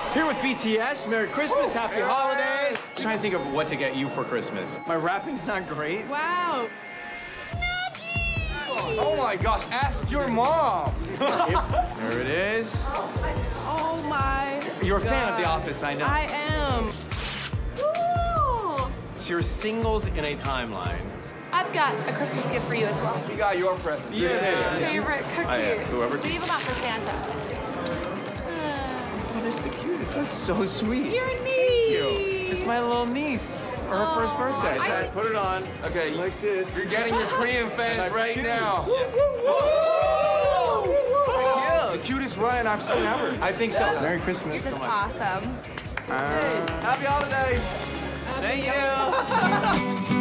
Here with BTS. Merry Christmas, Happy Holidays. I'm trying to think of what to get you for Christmas. My rapping's not great. Wow. Oh my gosh, ask your mom. There it is. Oh my. You're a fan of The Office, I know. I am. Cool. It's your singles in a timeline. I've got a Christmas gift for you as well. You got your present. Favorite cookie. Whoever. Leave them out for Santa. Oh, that's the cutest. That's so sweet. Your niece. It's my little niece for her first birthday. I- Put it on. Okay, like this. You're getting your Korean fans right now. It's the cutest Ryan I've seen ever. I think so. Merry Christmas. This is awesome. Happy holidays. Thank you.